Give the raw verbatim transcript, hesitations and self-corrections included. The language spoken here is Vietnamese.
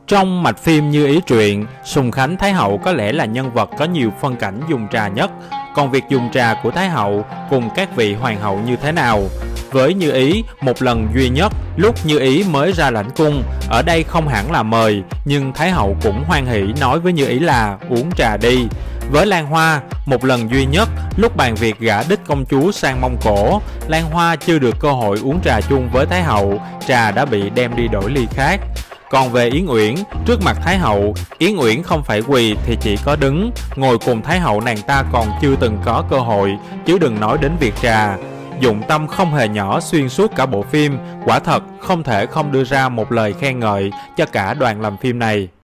Trong mạch phim Như Ý truyện, Sùng Khánh Thái hậu có lẽ là nhân vật có nhiều phân cảnh dùng trà nhất. Còn việc dùng trà của Thái hậu cùng các vị hoàng hậu như thế nào? Với Như Ý, một lần duy nhất lúc Như Ý mới ra lãnh cung, ở đây không hẳn là mời, nhưng Thái hậu cũng hoan hỉ nói với Như Ý là uống trà đi. Với Lan Hoa, một lần duy nhất lúc bàn việc gả đích công chúa sang Mông Cổ, Lan Hoa chưa được cơ hội uống trà chung với Thái hậu, trà đã bị đem đi đổi ly khác. Còn về Yến Uyển, trước mặt Thái hậu, Yến Uyển không phải quỳ thì chỉ có đứng, ngồi cùng Thái hậu nàng ta còn chưa từng có cơ hội, chứ đừng nói đến việc trà. Dụng tâm không hề nhỏ xuyên suốt cả bộ phim, quả thật không thể không đưa ra một lời khen ngợi cho cả đoàn làm phim này.